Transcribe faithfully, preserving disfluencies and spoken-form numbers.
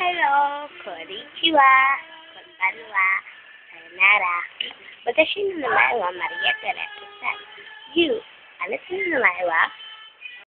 Hello, こんにちは、こんばんは、さよなら。私の名前はマリア・テレサ。You、あなたの名前は